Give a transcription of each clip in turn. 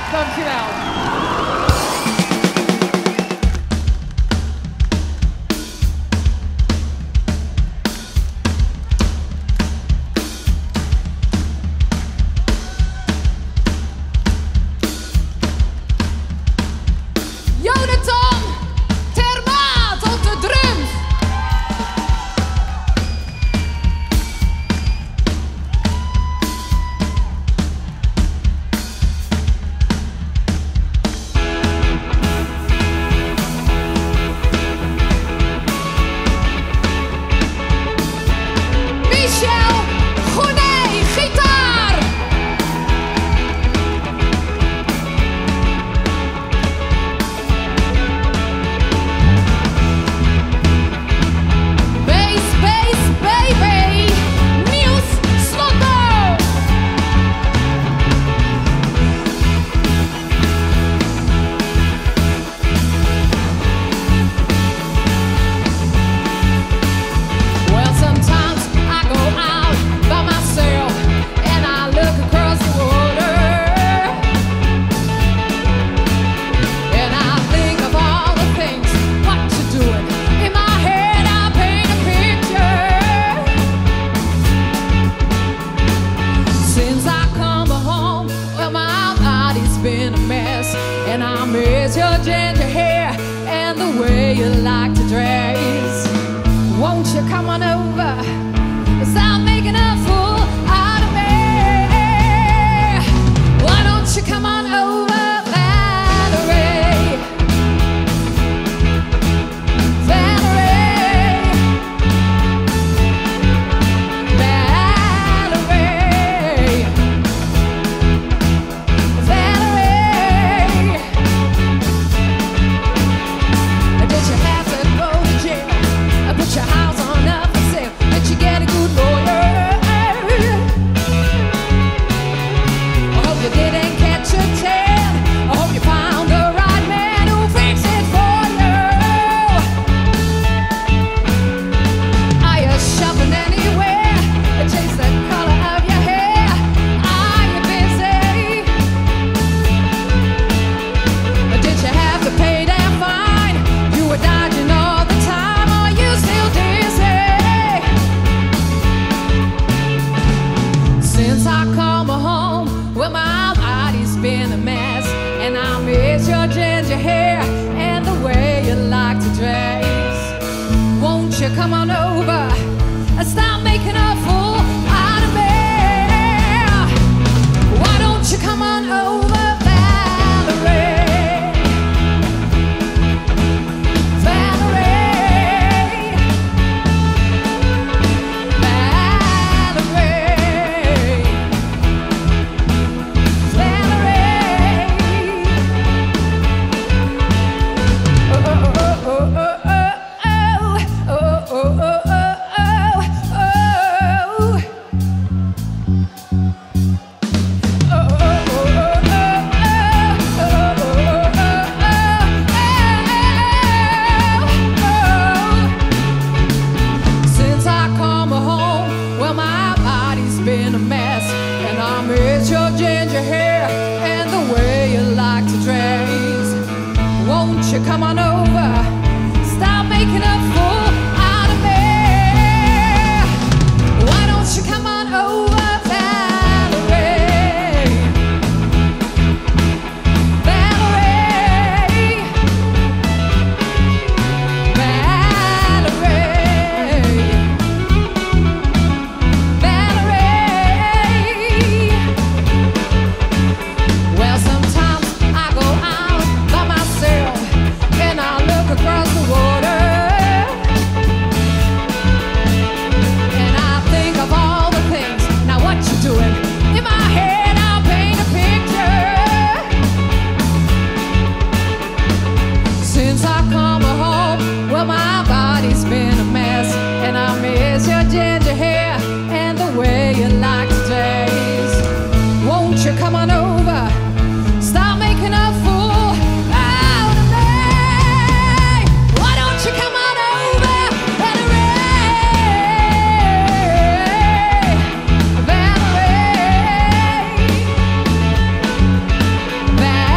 Dankjewel. Jonathan Termaat op de drums. Michel Gournay, gitaar. Bass, bass, baby. Niels Slotboom. Well, sometimes I go out by myself and I look across the water and I think of all the things what you're doing. In my head I paint a picture. Since I come home, well, my body's been a mess and I miss your ginger hair and the way you like to dress. Won't you come on over? Stop making a fool out of me. Why don't you come on over, Valerie? Valerie. Valerie. Valerie. Did you have to go to jail? Put your house on up for sale. Did you get a good lawyer? I hope you didn't catch a tan. I hope you found the right man who'll fix it for you. Are you shopping anywhere? Chase the color of your hair. Are you busy? Did you have to pay that fine? You were dodging all the time. Are you still dizzy? Since I come home, well, my body's been a mess and I miss your ginger hair and the way you like to dress. Won't you come on over and stop making a fool out of me? Why don't you come on over, Valerie? Valerie. Valerie. Valerie. Oh, oh, oh, oh, oh, oh, oh, oh, oh, oh, oh, oh. Since I come home, well, my body's been a mess and I miss your ginger hair and the way you like to dress. Won't you come on over? Stop making a fool out of me. Why don't you come on over, Valerie? Valerie. Valerie. Valerie. Well, sometimes I go out by myself and I look across the water and I think of all the things. Now what you doing? In my head I'll paint a picture. Since I come home, well, my body's been a mess and I miss your ginger hair and the way you like to dress. Won't you come on over? Stop making a fool out of me. Why don't you come on over, Valerie? Valerie. Valerie.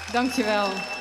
Dankjewel.